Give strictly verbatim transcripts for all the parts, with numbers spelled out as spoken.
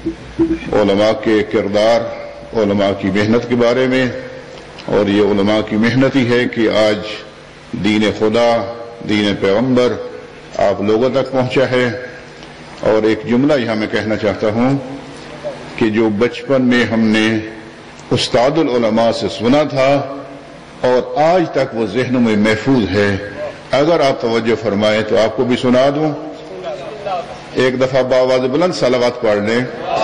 علماء کے کردار، علماء کی محنت کے بارے میں، اور یہ علماء کی محنت ہی ہے کہ آج دین خدا، دین پیغمبر آپ لوگوں تک پہنچا ہے۔ اور ایک جملہ یہاں میں کہنا چاہتا ہوں کہ جو بچپن میں ہم نے استاد العلماء سے سنا تھا اور آج تک وہ ذہنوں میں محفوظ ہے، اگر آپ توجہ فرمائیں تو آپ کو بھی سنا دوں۔ ایک دفعہ بآواز بلند صلوات پڑھ لیں۔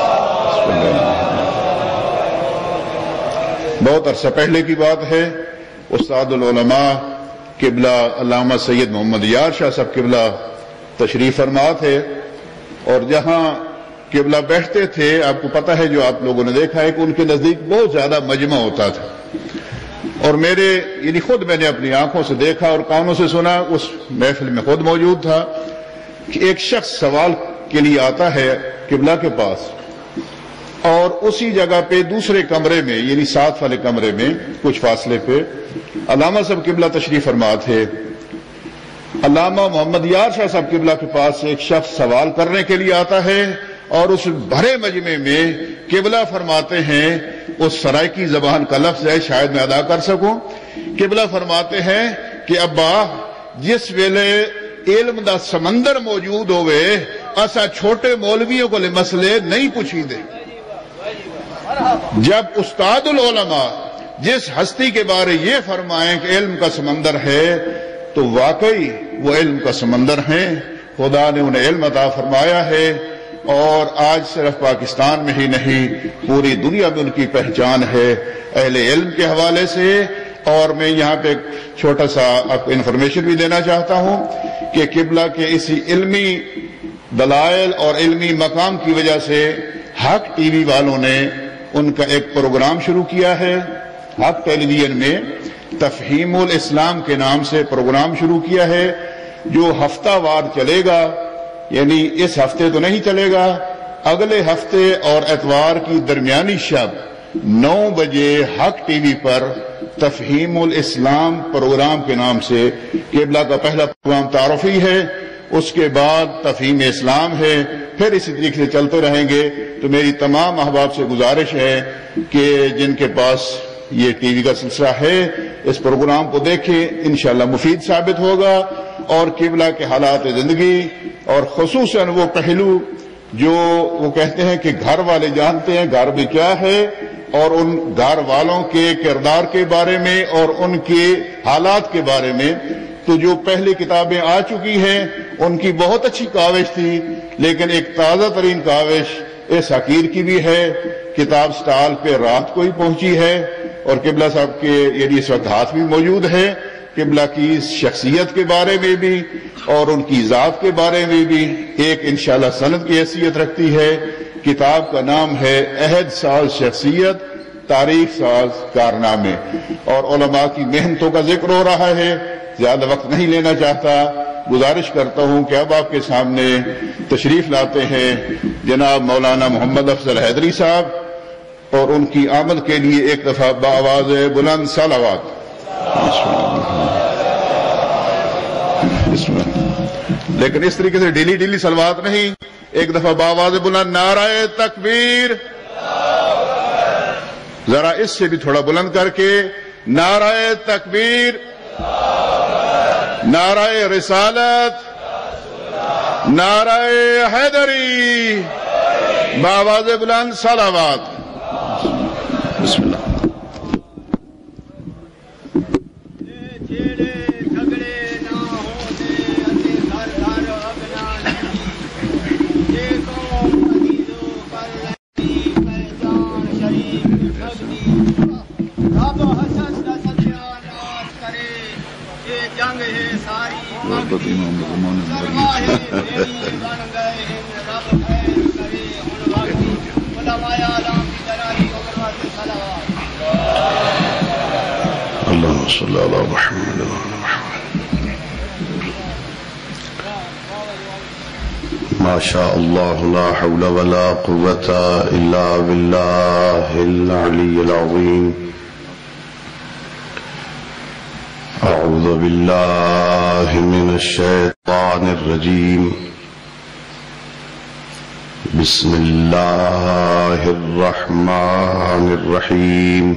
بہت عرصہ پہلے کی بات ہے، استاد العلماء قبلہ علامہ سید محمد یار شاہ صاحب قبلہ تشریف فرما تھے، اور جہاں قبلہ بیٹھتے تھے آپ کو پتہ ہے، جو آپ لوگوں نے دیکھا ہے کہ ان کے نزدیک بہت زیادہ مجمع ہوتا تھا، اور میرے یعنی خود میں نے اپنی آنکھوں سے دیکھا اور کانوں سے سنا، اس محفل میں خود موجود تھا کہ ایک شخص سوال کے لیے آتا ہے قبلہ کے پاس، اور اسی جگہ پہ دوسرے کمرے میں یعنی ساتھ والے کمرے میں کچھ فاصلے پہ علامہ صاحب قبلہ تشریف فرما تھے۔ علامہ محمد یار شاہ صاحب قبلہ کے پاس ایک شخص سوال کرنے کے لیے آتا ہے، اور اس بھرے مجمع میں قبلہ فرماتے ہیں، اس سرائکی زبان کا لفظ ہے، شاید میں ادا کر سکوں۔ قبلہ فرماتے ہیں کہ ابا جس ویلے علم دا سمندر موجود ہوئے، اسا چھوٹے مولویوں کو لے مسئلے نہیں پوچھی دے۔ جب استاد العلماء جس ہستی کے بارے یہ فرمائیں کہ علم کا سمندر ہے، تو واقعی وہ علم کا سمندر ہیں۔ خدا نے انہیں علم عطا فرمایا ہے، اور آج صرف پاکستان میں ہی نہیں پوری دنیا میں ان کی پہچان ہے اہل علم کے حوالے سے۔ اور میں یہاں پہ ایک چھوٹا سا آپ کو انفارمیشن بھی دینا چاہتا ہوں کہ قبلہ کے اسی علمی دلائل اور علمی مقام کی وجہ سے حق ٹی وی والوں نے ان کا ایک پروگرام شروع کیا ہے۔ حق ٹیلی ویژن میں تفہیم الاسلام کے نام سے پروگرام شروع کیا ہے، جو ہفتہ وار چلے گا، یعنی اس ہفتے تو نہیں چلے گا، اگلے ہفتے اور اتوار کی درمیانی شب نو بجے حق ٹی وی پر تفہیم الاسلام پروگرام کے نام سے قبلہ کا پہلا پروگرام تعارفی ہے، اس کے بعد تفہیم اسلام ہے، پھر اسی طریقے سے چلتے رہیں گے۔ تو میری تمام احباب سے گزارش ہے کہ جن کے پاس یہ ٹی وی کا سلسلہ ہے اس پروگرام کو دیکھیں، انشاءاللہ مفید ثابت ہوگا، اور قبلہ کے حالات زندگی اور خصوصاً وہ پہلو جو وہ کہتے ہیں کہ گھر والے جانتے ہیں گھر بھی کیا ہے، اور ان گھر والوں کے کردار کے بارے میں اور ان کے حالات کے بارے میں، تو جو پہلی کتابیں آ چکی ہیں ان کی بہت اچھی کاوش تھی، لیکن ایک تازہ ترین کاوش اس حقیر کی بھی ہے، کتاب سٹال پہ رات کو ہی پہنچی ہے، اور قبلہ صاحب کے یعنی اس وقت ہاتھ بھی موجود ہے، قبلہ کی شخصیت کے بارے میں بھی اور ان کی ذات کے بارے میں بھی ایک انشاءاللہ سند کی حیثیت رکھتی ہے۔ کتاب کا نام ہے عہد ساز شخصیت، تاریخ ساز کارنامے، اور علماء کی محنتوں کا ذکر ہو رہا ہے۔ زیادہ وقت نہیں لینا چاہتا، گزارش کرتا ہوں کہ اب آپ کے سامنے تشریف لاتے ہیں جناب مولانا محمد افضل حیدری صاحب، اور ان کی آمد کے لیے ایک دفعہ بآواز بلند صلوات۔ لیکن اس طریقے سے ڈیلی ڈیلی صلوات نہیں، ایک دفعہ بآواز بلند نعرہ تکبیر، ذرا اس سے بھی تھوڑا بلند کر کے نعرہ تکبیر، نعرہ رسالت، نعرہ حیدری، بآواز بلند صلوات۔ بسم اللہ۔ اللهم صل على محمد وعلى محمد۔ ما شاء الله لا حول ولا قوة إلا بالله العلي العظيم۔ أعوذ بالله من الشيطان الرجيم، بسم الله الرحمن الرحيم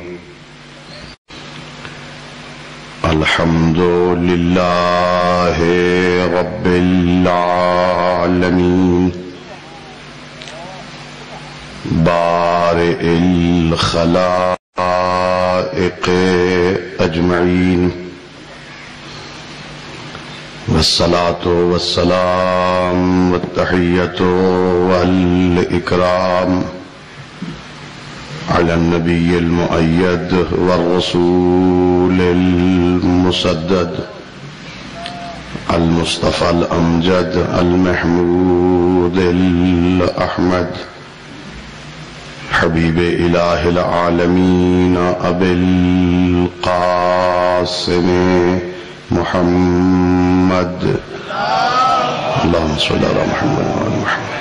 الحمد لله رب العالمين بارئ الخلائق أجمعين والصلاة والسلام والتحية والإكرام على النبي المؤيد والرسول المسدد المصطفى الأمجد المحمود الأحمد حبيب إله العالمين أبي القاسم محمد اللهم صل على محمد وعلى محمد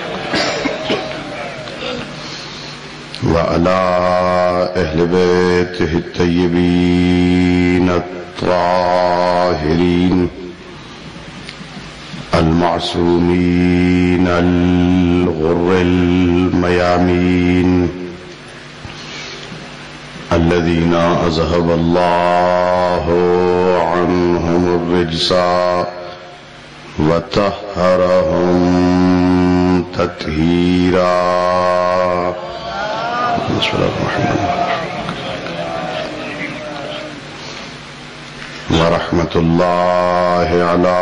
وعلى أهل بيته الطيبين الطاهرين المعصومين الغر الميامين الذين أذهب الله عنهم الرجس وطهرهم تطهيرا ورحمة الله على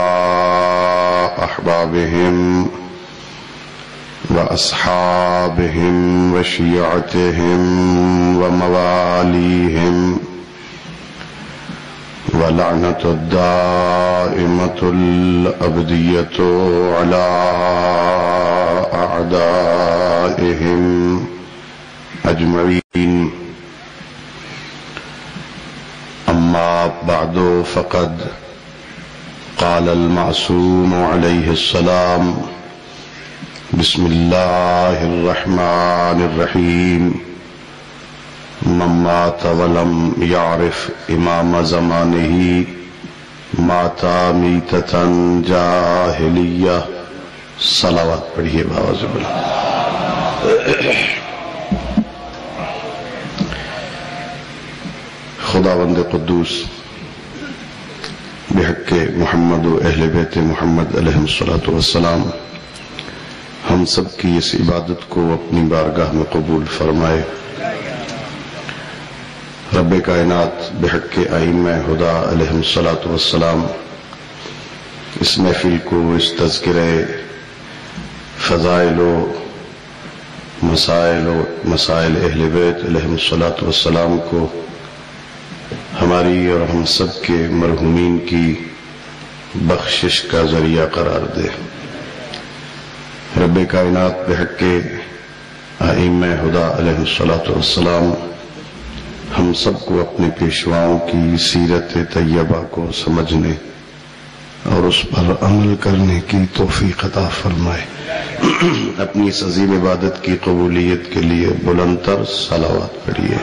أحبابهم وأصحابهم وشيعتهم ومواليهم ولعنة الدائمة الأبدية على أعدائهم أجمعين أما بعد فقد قال المعصوم عليه السلام بسم الله الرحمن الرحيم من مات ولم يعرف إمام زمانه مات ميتة جاهلية صلوات پڑھیے بآواز بلند خداوند قدوس بحق محمد و اہل بیت محمد علیہ الصلوۃ والسلام ہم سب کی اس عبادت کو اپنی بارگاہ میں قبول فرمائے۔ رب کائنات بحق ائمہ ہدی علیہ الصلوۃ والسلام اس محفل کو، اس تذکرہ فضائل و مسائل و مسائل اہل بیت علیہ الصلوۃ والسلام کو ہماری اور ہم سب کے مرحومین کی بخشش کا ذریعہ قرار دے۔ رب کائنات بحق ائمہ ہدی علیہ الصلوۃ والسلام ہم سب کو اپنے پیشواؤں کی سیرت طیبہ کو سمجھنے اور اس پر عمل کرنے کی توفیق عطا فرمائے۔ اپنی اس عظیم عبادت کی قبولیت کے لیے بلند تر صلوات پڑھیے۔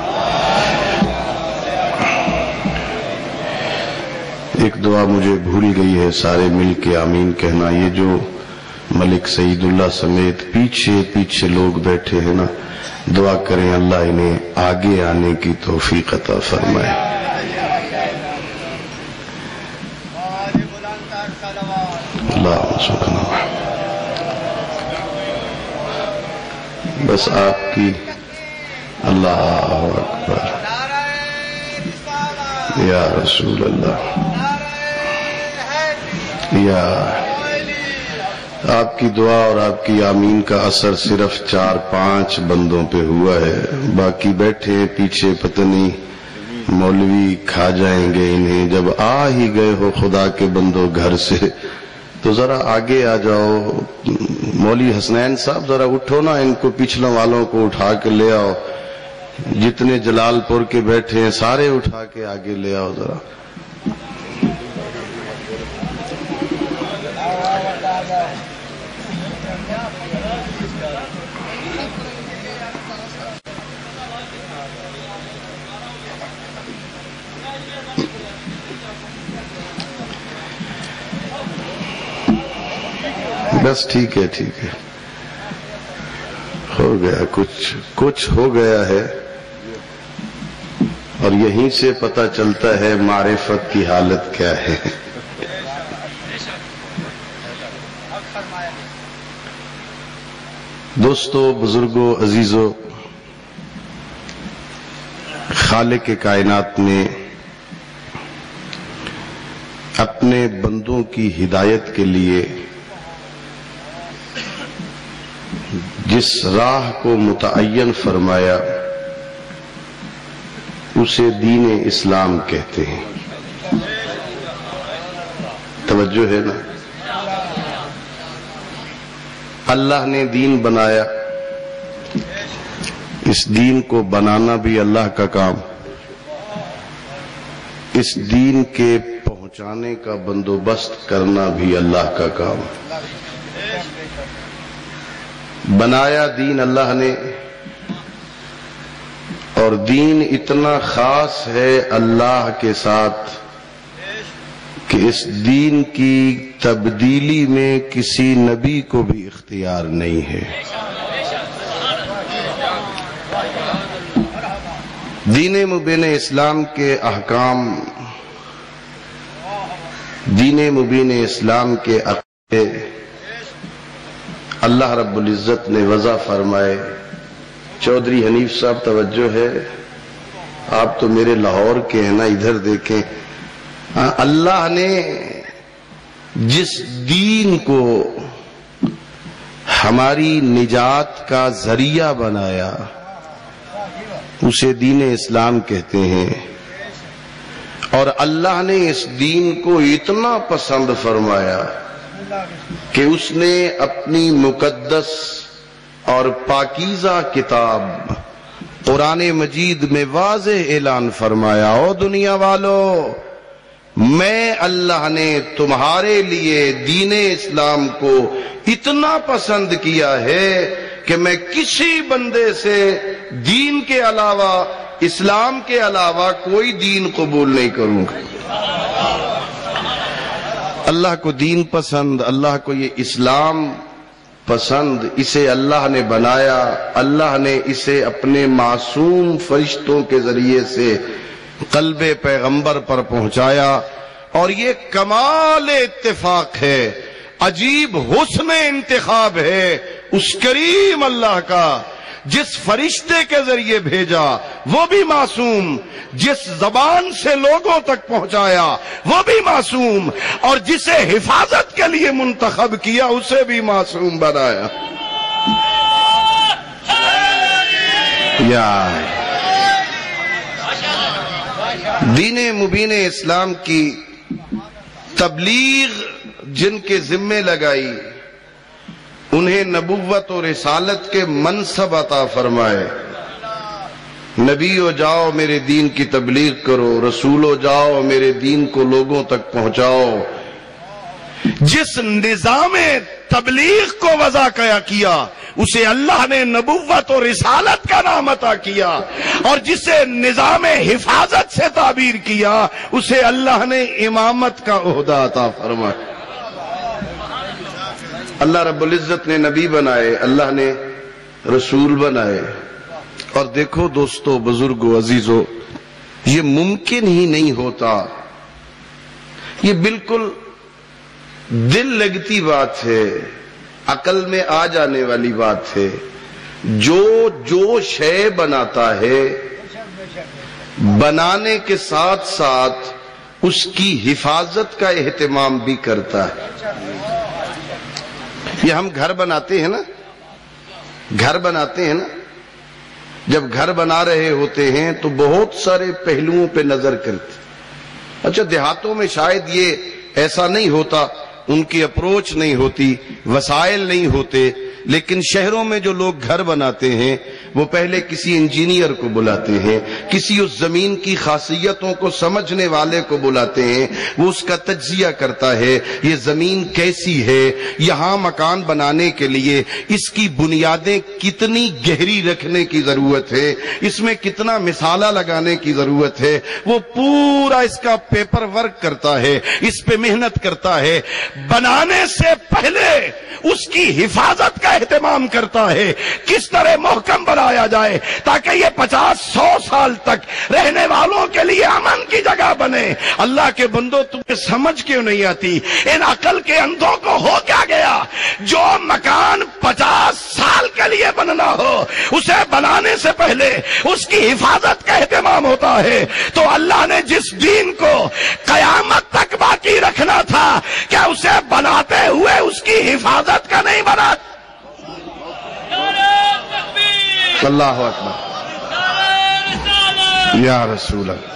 ایک دعا مجھے بھول گئی ہے، سارے مل کے آمین کہنا۔ یہ جو ملک سعید اللہ سمیت پیچھے پیچھے لوگ بیٹھے ہیں نا، دعا کریں اللہ انہیں آگے آنے کی توفیق عطا فرمائے۔ اللہ سبحانہ بس آپ کی اللہ اکبر یا رسول اللہ یا آپ کی دعا اور آپ کی آمین کا اثر صرف چار پانچ بندوں پہ ہوا ہے، باقی بیٹھے ہیں پیچھے، پتہ نہیں مولوی کھا جائیں گے انہیں۔ جب آ ہی گئے ہو خدا کے بندوں گھر سے تو ذرا آگے آ جاؤ۔ مولوی حسنین صاحب ذرا اٹھو نا، ان کو پچھلوں والوں کو اٹھا کے لے آؤ۔ جتنے جلال پور کے بیٹھے ہیں سارے اٹھا کے آگے لے آؤ ذرا۔ بس ٹھیک ہے ٹھیک ہے ہو گیا کچھ کچھ ہو گیا ہے، اور یہیں سے پتہ چلتا ہے معرفت کی حالت کیا ہے۔ دوستو، بزرگوں، عزیزوں، خالق کائنات نے اپنے بندوں کی ہدایت کے لیے جس راہ کو متعین فرمایا اسے دین اسلام کہتے ہیں۔ توجہ ہے نا؟ اللہ نے دین بنایا، اس دین کو بنانا بھی اللہ کا کام، اس دین کے پہنچانے کا بندوبست کرنا بھی اللہ کا کام۔ بنایا دین اللہ نے، اور دین اتنا خاص ہے اللہ کے ساتھ کہ اس دین کی تبدیلی میں کسی نبی کو بھی اختیار نہیں ہے۔ دین مبین اسلام کے احکام، دین مبین اسلام کے عقیدے اللہ رب العزت نے وضع فرمائے۔ چودھری حنیف صاحب توجہ ہے، آپ تو میرے لاہور کے ہیں نا، ادھر دیکھیں۔ اللہ نے جس دین کو ہماری نجات کا ذریعہ بنایا اسے دین اسلام کہتے ہیں، اور اللہ نے اس دین کو اتنا پسند فرمایا کہ اس نے اپنی مقدس اور پاکیزہ کتاب قرآن مجید میں واضح اعلان فرمایا، او دنیا والو، میں اللہ نے تمہارے لیے دین اسلام کو اتنا پسند کیا ہے کہ میں کسی بندے سے دین کے علاوہ، اسلام کے علاوہ کوئی دین قبول نہیں کروں گا۔ اللہ کو دین پسند، اللہ کو یہ اسلام پسند، اسے اللہ نے بنایا، اللہ نے اسے اپنے معصوم فرشتوں کے ذریعے سے قلب پیغمبر پر پہنچایا، اور یہ کمال اتفاق ہے، عجیب حسن انتخاب ہے اس کریم اللہ کا، جس فرشتے کے ذریعے بھیجا وہ بھی معصوم، جس زبان سے لوگوں تک پہنچایا وہ بھی معصوم، اور جسے حفاظت کے لیے منتخب کیا اسے بھی معصوم بنایا۔ یا دین مبین اسلام کی تبلیغ جن کے ذمے لگائی، انہیں نبوت اور رسالت کے منصب عطا فرمائے۔ نبی ہو جاؤ میرے دین کی تبلیغ کرو، رسول ہو جاؤ میرے دین کو لوگوں تک پہنچاؤ۔ جس نظام تبلیغ کو وضع کیا اسے اللہ نے نبوت اور رسالت کا نام عطا کیا، اور جسے نظام حفاظت سے تعبیر کیا اسے اللہ نے امامت کا عہدہ عطا فرمایا۔ اللہ رب العزت نے نبی بنائے، اللہ نے رسول بنائے، اور دیکھو دوستو، بزرگو، عزیزو، یہ ممکن ہی نہیں ہوتا، یہ بالکل دل لگتی بات ہے، عقل میں آ جانے والی بات ہے۔ جو جو شے بناتا ہے بنانے کے ساتھ ساتھ اس کی حفاظت کا اہتمام بھی کرتا ہے۔ یہ ہم گھر بناتے ہیں نا، گھر بناتے ہیں نا، جب گھر بنا رہے ہوتے ہیں تو بہت سارے پہلوؤں پہ نظر کرتے۔ اچھا، دیہاتوں میں شاید یہ ایسا نہیں ہوتا، ان کی اپروچ نہیں ہوتی، وسائل نہیں ہوتے، لیکن شہروں میں جو لوگ گھر بناتے ہیں وہ پہلے کسی انجینئر کو بلاتے ہیں، کسی اس زمین کی خاصیتوں کو سمجھنے والے کو بلاتے ہیں، وہ اس کا تجزیہ کرتا ہے، یہ زمین کیسی ہے، یہاں مکان بنانے کے لیے اس کی بنیادیں کتنی گہری رکھنے کی ضرورت ہے، اس میں کتنا مسالہ لگانے کی ضرورت ہے، وہ پورا اس کا پیپر ورک کرتا ہے، اس پہ محنت کرتا ہے، بنانے سے پہلے اس کی حفاظت کا اہتمام کرتا ہے، کس طرح محکم بنایا جائے تاکہ یہ پچاس سو سال تک رہنے والوں کے لیے امن کی جگہ بنے۔ اللہ کے بندو تمہیں سمجھ کیوں نہیں آتی؟ ان عقل کے اندھوں کو ہو کیا گیا؟ جو مکان پچاس سال کے لیے بننا ہو اسے بنانے سے پہلے اس کی حفاظت کا اہتمام ہوتا ہے، تو اللہ نے جس دین کو قیامت تک باقی رکھنا تھا کیا اسے بناتے ہوئے اس کی حفاظت کا نہیں بنا؟ اللہ اکبر، یا رسول اللہ،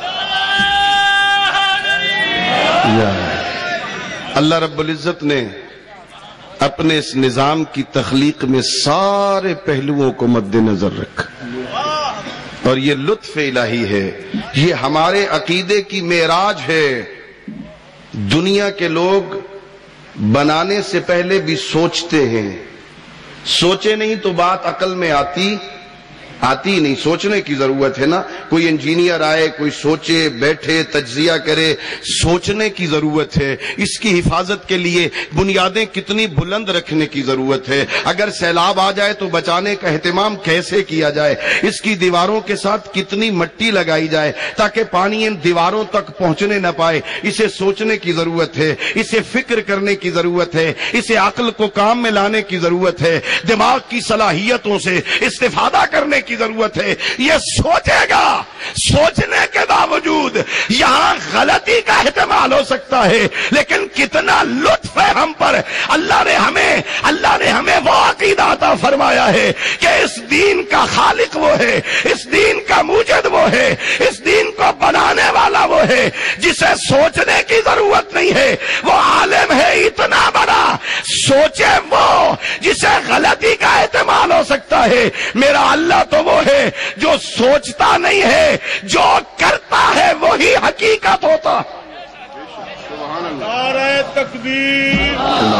یا اللہ رب العزت نے اپنے اس نظام کی تخلیق میں سارے پہلوؤں کو مد نظر رکھا، اور یہ لطف الہی ہے، یہ ہمارے عقیدے کی معراج ہے۔ دنیا کے لوگ بنانے سے پہلے بھی سوچتے ہیں، سوچے نہیں تو بات عقل میں آتی آتی نہیں، سوچنے کی ضرورت ہے نا۔ کوئی انجینئر آئے، کوئی سوچے، بیٹھے، تجزیہ کرے، سوچنے کی ضرورت ہے۔ اس کی حفاظت کے لیے بنیادیں کتنی بلند رکھنے کی ضرورت ہے، اگر سیلاب آ جائے تو بچانے کا اہتمام کیسے کیا جائے، اس کی دیواروں کے ساتھ کتنی مٹی لگائی جائے تاکہ پانی ان دیواروں تک پہنچنے نہ پائے، اسے سوچنے کی ضرورت ہے، اسے فکر کرنے کی ضرورت ہے، اسے عقل کو کام میں لانے کی ضرورت ہے، دماغ کی صلاحیتوں سے استفادہ کرنے کی ضرورت ہے۔ یہ سوچے گا، سوچنے کے باوجود یہاں غلطی کا احتمال ہو سکتا ہے، لیکن کتنا لطف ہے ہم پر۔ اللہ نے ہمیں اللہ نے ہمیں وہ عقیدہ عطا فرمایا ہے کہ اس دین کا خالق وہ ہے، اس دین کا موجد وہ ہے، اس دین کو بنانے والا وہ ہے، جسے سوچنے کی ضرورت نہیں ہے، وہ عالم ہے اتنا بڑا، سوچے وہ جسے غلطی کا احتمال ہو سکتا ہے۔ میرا اللہ تو وہ ہے جو سوچتا نہیں ہے، جو کرتا ہے وہی حقیقت ہوتا۔ نعرہ تکبیر،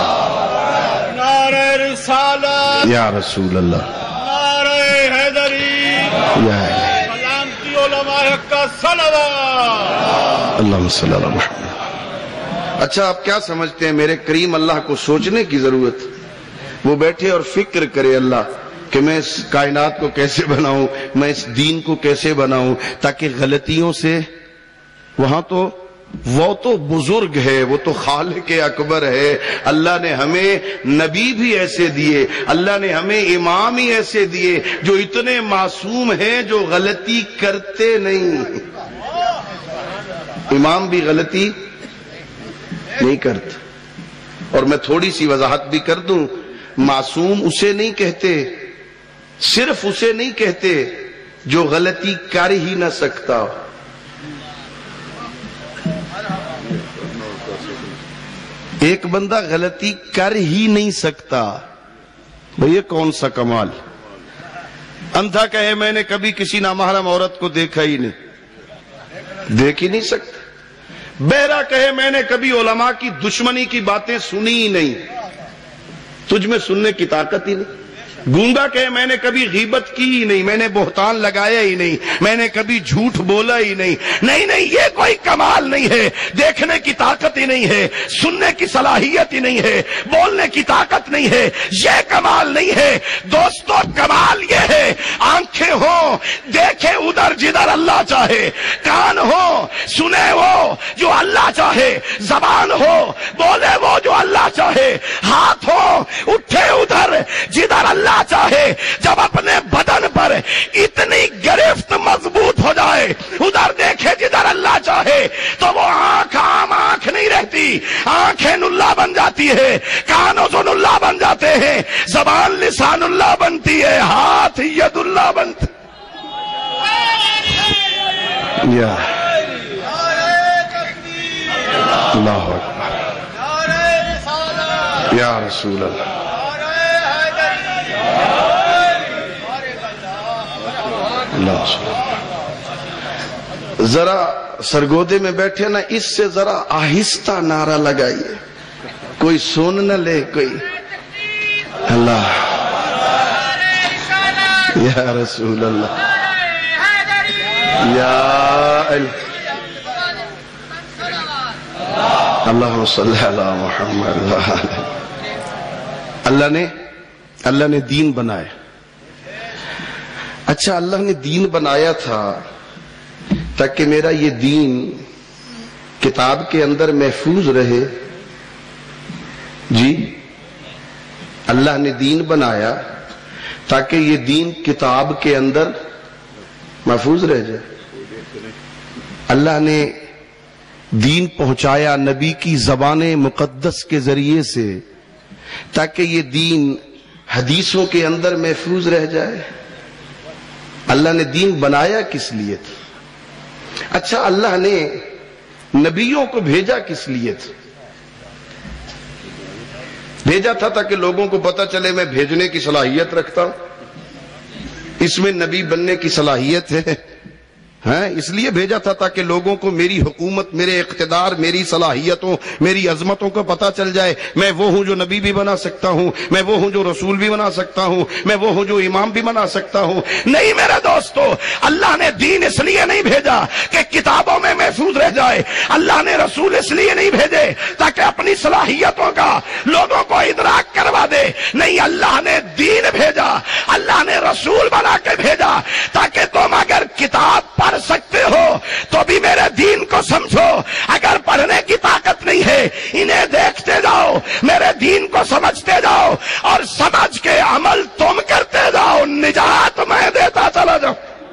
نعرہ رسالت، یا رسول اللہ، نعرہ حیدری، یا سلامتی علماء حق کا صلوات۔ اللہم صلی اللہ علیہ وسلم۔ اچھا، آپ کیا سمجھتے ہیں میرے کریم اللہ کو سوچنے کی ضرورت؟ وہ بیٹھے اور فکر کرے اللہ کہ میں اس کائنات کو کیسے بناؤں، میں اس دین کو کیسے بناؤں تاکہ غلطیوں سے، وہاں تو وہ تو بزرگ ہے، وہ تو خالق اکبر ہے۔ اللہ نے ہمیں نبی بھی ایسے دیے، اللہ نے ہمیں امام ہی ایسے دیے جو اتنے معصوم ہیں، جو غلطی کرتے نہیں۔ امام بھی غلطی نہیں کرتے۔ اور میں تھوڑی سی وضاحت بھی کر دوں، معصوم اسے نہیں کہتے، صرف اسے نہیں کہتے جو غلطی کر ہی نہ سکتا۔ ایک بندہ غلطی کر ہی نہیں سکتا، بھئی یہ کون سا کمال؟ اندھا کہے میں نے کبھی کسی نامحرم عورت کو دیکھا ہی نہیں، دیکھ ہی نہیں سکتا۔ بہرا کہے میں نے کبھی علماء کی دشمنی کی باتیں سنی ہی نہیں، تجھ میں سننے کی طاقت ہی نہیں۔ گونگا کہے میں نے کبھی غیبت کی ہی نہیں، میں نے بہتان لگایا ہی نہیں، میں نے کبھی جھوٹ بولا ہی نہیں۔ نہیں نہیں، یہ کوئی کمال نہیں ہے، دیکھنے کی طاقت ہی نہیں ہے، سننے کی صلاحیت ہی نہیں ہے، بولنے کی طاقت نہیں ہے، یہ کمال نہیں ہے دوستو۔ کمال یہ ہے آنکھیں ہوں، دیکھے ادھر جدھر اللہ چاہے، کان ہو سنے وہ جو اللہ چاہے، زبان ہو بولے وہ جو اللہ چاہے، ہاتھ ہو اٹھے ادھر جدھر اللہ چاہے۔ جب اپنے بدن پر اتنی گرفت مضبوط ہو جائے، ادھر دیکھے جدھر اللہ چاہے، تو وہ آنکھ عام آنکھ نہیں رہتی، آنکھیں نلہ بن جاتی ہے، کان اذن اللہ بن جاتے ہیں، زبان لسان اللہ بنتی ہے، ہاتھ ید اللہ بنتی۔ یا اللہ اکبر، یا رسول اللہ، ذرا سرگودے میں بیٹھے نا، اس سے ذرا آہستہ نعرہ لگائیے، کوئی سن نہ لے کوئی. اللہ یا رسول اللہ یا اللہم صلی علی محمد. اللہ نے اللہ نے دین بنایا. اچھا، اللہ نے دین بنایا تھا تاکہ میرا یہ دین کتاب کے اندر محفوظ رہے. جی، اللہ نے دین بنایا تاکہ یہ دین کتاب کے اندر محفوظ رہ جائے. اللہ نے دین پہنچایا نبی کی زبان مقدس کے ذریعے سے تاکہ یہ دین حدیثوں کے اندر محفوظ رہ جائے. اللہ نے دین بنایا کس لیے تھا؟ اچھا، اللہ نے نبیوں کو بھیجا کس لیے تھا؟ بھیجا تھا تاکہ لوگوں کو پتہ چلے میں بھیجنے کی صلاحیت رکھتا ہوں، اس میں نبی بننے کی صلاحیت ہے. ہاں، اس لیے بھیجا تھا تاکہ لوگوں کو میری حکومت، میرے اقتدار، میری صلاحیتوں، میری عظمتوں کو پتہ چل جائے. میں وہ ہوں جو نبی بھی بنا سکتا ہوں، میں وہ ہوں جو رسول بھی بنا سکتا ہوں، میں وہ ہوں جو امام بھی بنا سکتا ہوں. نہیں میرے دوستو، اللہ نے دین اس لیے نہیں بھیجا کہ کتابوں میں محفوظ رہ جائے. اللہ نے رسول اس لیے نہیں بھیجے تاکہ اپنی صلاحیتوں کا لوگوں کو ادراک کروا دے. نہیں، اللہ نے دین بھیجا، اللہ نے رسول بنا کے بھیجا تاکہ تم اگر کتاب پڑھ سکتے ہو تو بھی میرے دین کو سمجھو. اگر پڑھنے کی طاقت نہیں ہے، انہیں دیکھتے جاؤ، میرے دین کو سمجھتے جاؤ اور سمجھ کے عمل تم کرتے جاؤ. نجات میں دیتا چلا جاؤں.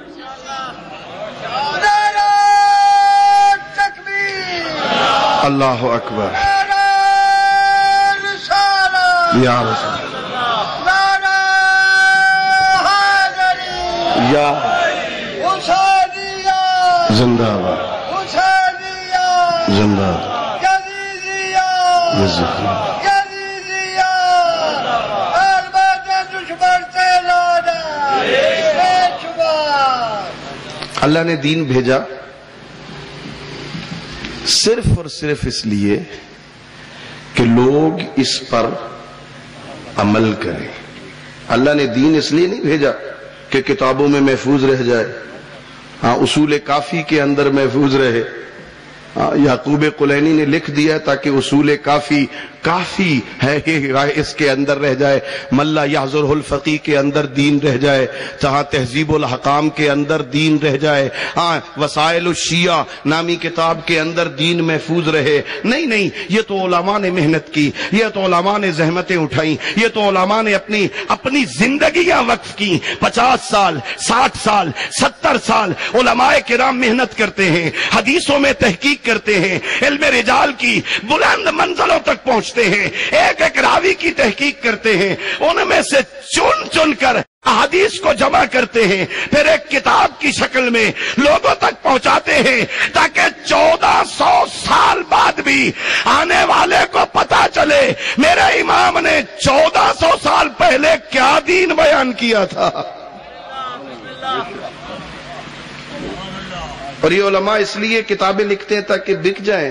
اللہ اکبر. یا رسول یا زندہ باد، زندہ باد. اللہ نے دین بھیجا صرف اور صرف اس لیے کہ لوگ اس پر عمل کریں. اللہ نے دین اس لیے نہیں بھیجا کہ کتابوں میں محفوظ رہ جائے، ہاں اصول کافی کے اندر محفوظ رہے. یعقوب قلینی نے لکھ دیا تاکہ اصول کافی کافی ہے اس کے اندر رہ جائے. ملا یحضرہ الفقی کے اندر دین رہ جائے، جہاں تہذیب الحکام کے اندر دین رہ جائے. ہاں، وسائل الشیعہ نامی کتاب کے اندر دین محفوظ رہے. نہیں نہیں، یہ تو علماء نے محنت کی، یہ تو علماء نے زحمتیں اٹھائیں، یہ تو علماء نے اپنی اپنی زندگیاں وقف کی. پچاس سال، ساٹھ سال، ستر سال علماء کرام محنت کرتے ہیں، حدیثوں میں تحقیق کرتے ہیں، علم رجال کی بلند منزلوں تک پہنچتے ہیں، ایک ایک راوی کی تحقیق کرتے ہیں، ان میں سے چن چن کر احادیث کو جمع کرتے ہیں، پھر ایک کتاب کی شکل میں لوگوں تک پہنچاتے ہیں تاکہ چودہ سو سال بعد بھی آنے والے کو پتا چلے میرے امام نے چودہ سو سال پہلے کیا دین بیان کیا تھا. اور یہ علماء اس لیے کتابیں لکھتے ہیں تاکہ بک جائیں،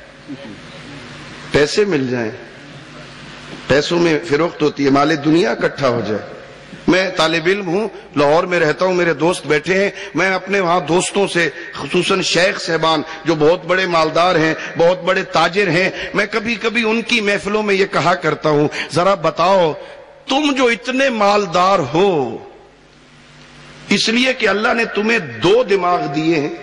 پیسے مل جائیں. پیسوں میں فروخت ہوتی ہے، مال دنیا اکٹھا ہو جائے. میں طالب علم ہوں، لاہور میں رہتا ہوں، میرے دوست بیٹھے ہیں. میں اپنے وہاں دوستوں سے، خصوصاً شیخ صاحبان جو بہت بڑے مالدار ہیں، بہت بڑے تاجر ہیں، میں کبھی کبھی ان کی محفلوں میں یہ کہا کرتا ہوں، ذرا بتاؤ تم جو اتنے مالدار ہو، اس لیے کہ اللہ نے تمہیں دو دماغ دیے ہیں،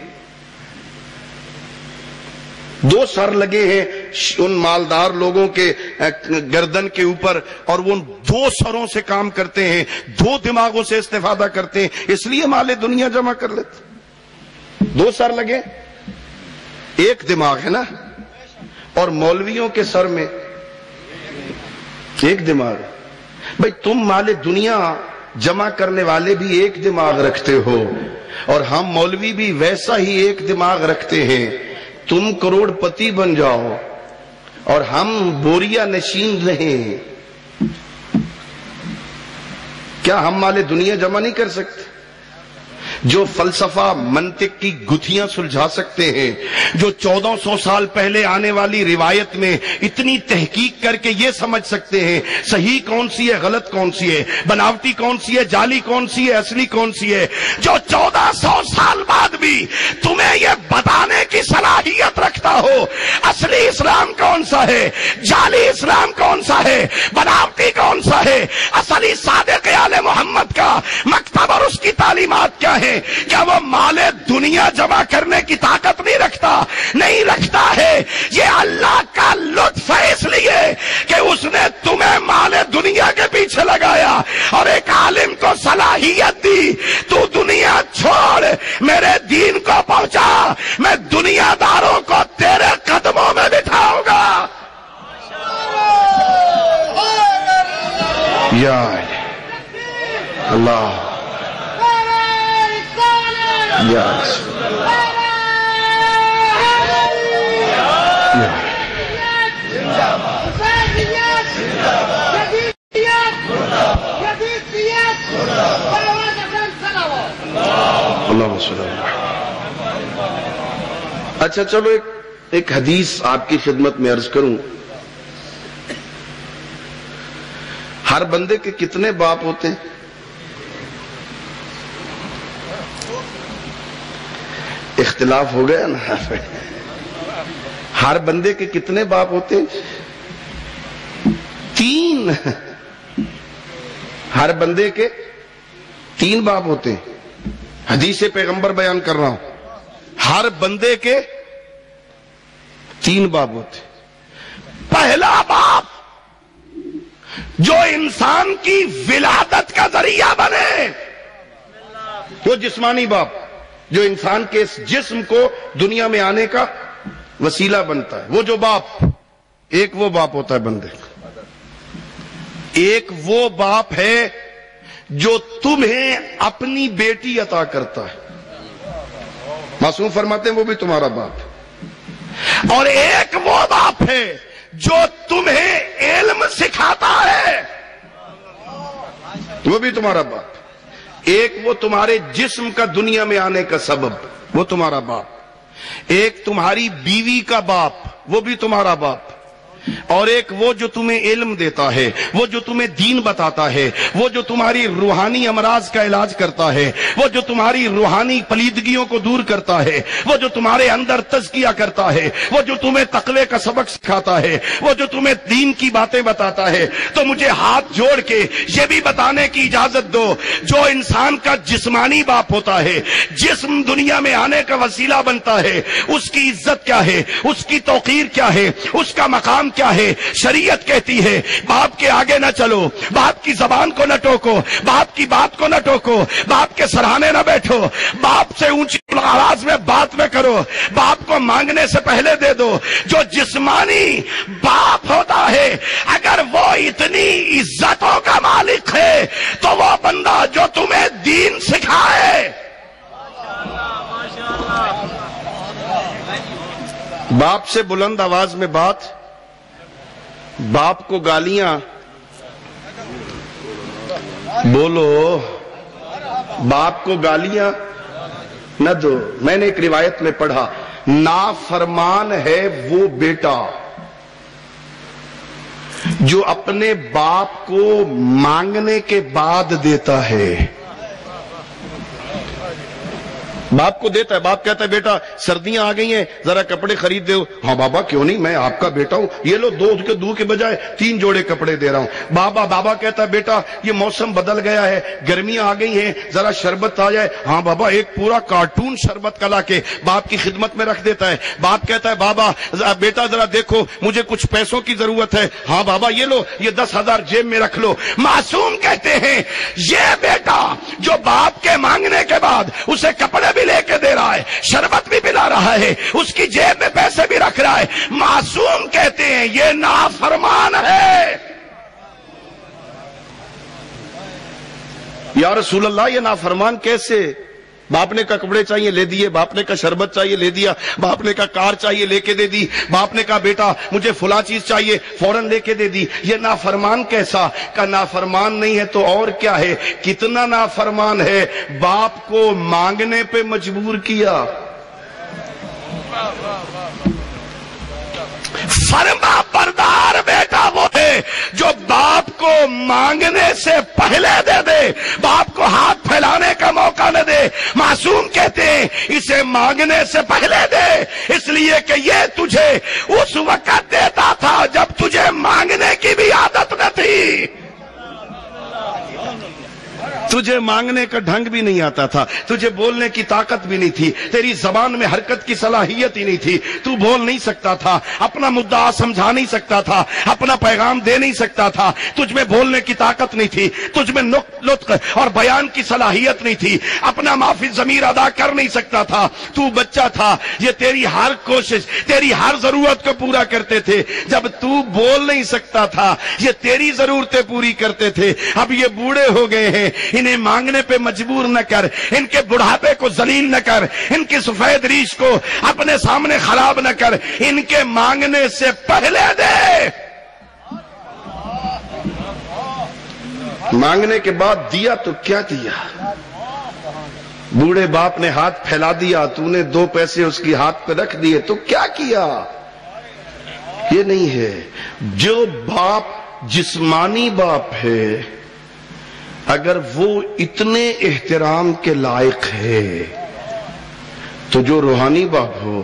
دو سر لگے ہیں ان مالدار لوگوں کے گردن کے اوپر، اور وہ دو سروں سے کام کرتے ہیں، دو دماغوں سے استفادہ کرتے ہیں، اس لیے مال دنیا جمع کر لیتے. دو سر لگے، ایک دماغ ہے نا. اور مولویوں کے سر میں ایک دماغ. بھئی تم مال دنیا جمع کرنے والے بھی ایک دماغ رکھتے ہو، اور ہم مولوی بھی ویسا ہی ایک دماغ رکھتے ہیں. تم کروڑ پتی بن جاؤ اور ہم بوریا نشین رہیں، کیا ہم مال دنیا جمع نہیں کر سکتے؟ جو فلسفہ منطق کی گتھیاں سلجھا سکتے ہیں، جو چودہ سو سال پہلے آنے والی روایت میں اتنی تحقیق کر کے یہ سمجھ سکتے ہیں صحیح کون سی ہے، غلط کون سی ہے، بناوٹی کون سی ہے، جعلی کون سی ہے، اصلی کون سی ہے، جو چودہ سو سال بعد بھی تمہیں یہ بتانے کی صلاحیت رکھتا ہو اصلی اسلام کون سا ہے، جعلی اسلام کون سا ہے، بناوٹی کون سا ہے، اصلی صادق آل محمد کا مکتب اور اس کی تعلیمات کیا ہے؟ کیا وہ مال دنیا جمع کرنے کی طاقت نہیں رکھتا؟ نہیں رکھتا ہے۔ یہ اللہ کا لطف ہے اس لیے کہ اس نے تمہیں مال دنیا کے پیچھے لگایا اور ایک عالم کو صلاحیت دی، تو دنیا چھوڑ میرے دین کو پہنچا، میں دنیا داروں کو تیرے قدموں میں بٹھاؤں گا۔ یا اللہ، یا اللہ وسلم۔ اچھا چلو ایک ایک حدیث آپ کی خدمت میں عرض کروں۔ ہر بندے کے کتنے باپ ہوتے ہیں؟ اختلاف ہو گیا نا؟ ہر بندے کے کتنے باپ ہوتے ہیں؟ تین۔ ہر بندے کے تین باپ ہوتے ہیں۔ حدیث پیغمبر بیان کر رہا ہوں، ہر بندے کے تین باپ ہوتے ہیں۔ پہلا باپ جو انسان کی ولادت کا ذریعہ بنے، وہ جسمانی باپ جو انسان کے اس جسم کو دنیا میں آنے کا وسیلہ بنتا ہے، وہ جو باپ، ایک وہ باپ ہوتا ہے بندے کا۔ ایک وہ باپ ہے جو تمہیں اپنی بیٹی عطا کرتا ہے، معصوم فرماتے ہیں وہ بھی تمہارا باپ۔ اور ایک وہ باپ ہے جو تمہیں علم سکھاتا ہے، وہ بھی تمہارا باپ۔ ایک وہ تمہارے جسم کا دنیا میں آنے کا سبب، وہ تمہارا باپ۔ ایک تمہاری بیوی کا باپ، وہ بھی تمہارا باپ۔ اور ایک وہ جو تمہیں علم دیتا ہے، وہ جو تمہیں دین بتاتا ہے، وہ جو تمہاری روحانی امراض کا علاج کرتا ہے، وہ جو تمہاری روحانی پلیدگیوں کو دور کرتا ہے، وہ جو تمہارے اندر تزکیہ کرتا ہے، وہ جو تمہیں تقوی کا سبق سکھاتا ہے، وہ جو تمہیں دین کی باتیں بتاتا ہے۔ تو مجھے ہاتھ جوڑ کے یہ بھی بتانے کی اجازت دو، جو انسان کا جسمانی باپ ہوتا ہے، جسم دنیا میں آنے کا وسیلہ بنتا ہے، اس کی عزت کیا ہے، اس کی توقیر کیا ہے، اس کا مقام کیا ہے؟ شریعت کہتی ہے باپ کے آگے نہ چلو، باپ کی زبان کو نہ ٹوکو، باپ کی بات کو نہ ٹوکو، باپ کے سرہانے نہ بیٹھو، باپ سے اونچی آواز میں بات نہ کرو، باپ کو مانگنے سے پہلے دے دو۔ جو جسمانی باپ ہوتا ہے اگر وہ اتنی عزتوں کا مالک ہے تو وہ بندہ جو تمہیں دین سکھائے، باپ سے بلند آواز میں بات، باپ کو گالیاں بولو، باپ کو گالیاں نہ دو۔ میں نے ایک روایت میں پڑھا، نافرمان ہے وہ بیٹا جو اپنے باپ کو مانگنے کے بعد دیتا ہے۔ باپ کو دیتا ہے، باپ کہتا ہے بیٹا سردیاں آ گئی ہیں ذرا کپڑے خرید دو۔ ہاں بابا کیوں نہیں، میں آپ کا بیٹا ہوں، یہ لو دو کے دو کے بجائے تین جوڑے کپڑے دے رہا ہوں۔ بابا بابا کہتا ہے بیٹا یہ موسم بدل گیا ہے، گرمیاں آ گئی ہیں، ذرا شربت آ جائے۔ ہاں بابا ایک پورا کارٹون شربت کا لا کے باپ کی خدمت میں رکھ دیتا ہے۔ باپ کہتا ہے بابا بیٹا ذرا دیکھو مجھے کچھ پیسوں کی ضرورت ہے۔ ہاں بابا یہ لو یہ دس ہزار جیب میں رکھ لو۔ معصوم کہتے ہیں یہ بیٹا جو باپ کے مانگنے کے بعد اسے کپڑے بھی لے کے دے رہا ہے، شربت بھی پلا رہا ہے، اس کی جیب میں پیسے بھی رکھ رہا ہے، معصوم کہتے ہیں یہ نافرمان ہے۔ یا رسول اللہ یہ نافرمان کیسے؟ باپ نے کہا کپڑے چاہیے لے دیے، باپ نے کہا شربت چاہیے لے دیا، باپ نے کہا کار چاہیے لے کے دے دی، باپ نے کہا بیٹا مجھے فلاں چیز چاہیے فوراً لے کے دے دی۔ یہ نافرمان کیسا؟ کہ نافرمان نہیں ہے تو اور کیا ہے؟ کتنا نافرمان ہے، باپ کو مانگنے پہ مجبور کیا۔ فرما بردار بیٹا وہ ہے جو باپ کو مانگنے سے پہلے دے دے، باپ کو ہاتھ پھیلانے کا موقع نہ دے۔ معصوم کہتے ہیں اسے مانگنے سے پہلے دے، اس لیے کہ یہ تجھے اس وقت دیتا تھا جب تجھے مانگنے کی بھی عادت نہ تھی، تجھے مانگنے کا ڈھنگ بھی نہیں آتا تھا، تجھے بولنے کی طاقت بھی نہیں تھی، تیری زبان میں حرکت کی صلاحیت ہی نہیں تھی، تو بول نہیں سکتا تھا، اپنا مدعا سمجھا نہیں سکتا تھا، اپنا پیغام دے نہیں سکتا تھا، تجھ میں بولنے کی طاقت نہیں تھی، تجھ میں نطق اور بیان کی صلاحیت نہیں تھی، اپنا معافی ضمیر ادا کر نہیں سکتا تھا، تو بچہ تھا، یہ تیری ہر کوشش تیری ہر ضرورت کو پورا کرتے تھے، جب تو بول نہیں سکتا تھا یہ تیری ضرورتیں پوری کرتے تھے۔ اب یہ بوڑھے ہو گئے ہیں، انہیں مانگنے پہ مجبور نہ کر، ان کے بڑھاپے کو ذلیل نہ کر، ان کی سفید ریش کو اپنے سامنے خراب نہ کر، ان کے مانگنے سے پہلے دے۔ مانگنے کے بعد دیا تو کیا دیا؟ بوڑھے باپ نے ہاتھ پھیلا دیا، تو نے دو پیسے اس کی ہاتھ پہ رکھ دیے تو کیا کیا؟ یہ نہیں ہے۔ جو باپ جسمانی باپ ہے اگر وہ اتنے احترام کے لائق ہے تو جو روحانی باپ ہو،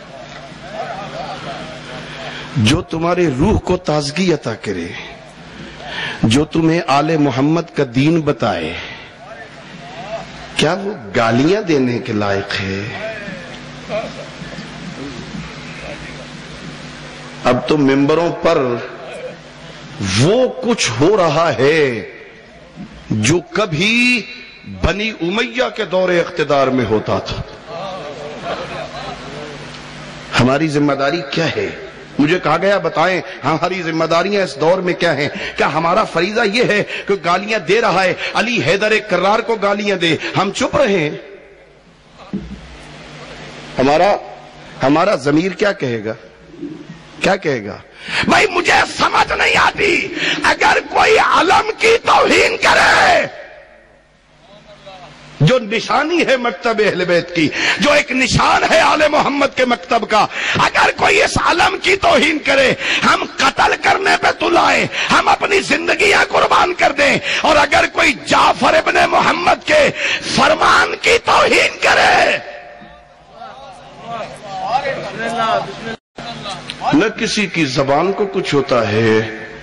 جو تمہارے روح کو تازگی عطا کرے، جو تمہیں آل محمد کا دین بتائے، کیا وہ گالیاں دینے کے لائق ہے؟ اب تو ممبروں پر وہ کچھ ہو رہا ہے جو کبھی بنی امیہ کے دور اقتدار میں ہوتا تھا۔ ہماری ذمہ داری کیا ہے؟ مجھے کہا گیا بتائیں ہماری ذمہ داریاں اس دور میں کیا ہیں؟ کیا ہمارا فریضہ یہ ہے کہ گالیاں دے رہا ہے علی حیدر کرار کو گالیاں دے، ہم چپ رہے ہیں؟ ہمارا ہمارا ضمیر کیا کہے گا؟ کیا کہے گا؟ بھائی مجھے سمجھ نہیں آتی، اگر کوئی علم کی توہین کرے، جو نشانی ہے مکتب اہل بیت کی، جو ایک نشان ہے آل محمد کے مکتب کا، اگر کوئی اس علم کی توہین کرے، ہم قتل کرنے پہ تلائیں، ہم اپنی زندگیاں قربان کر دیں، اور اگر کوئی جعفر ابن محمد کے فرمان کی توہین کرے، نہ کسی کی زبان کو کچھ ہوتا ہے،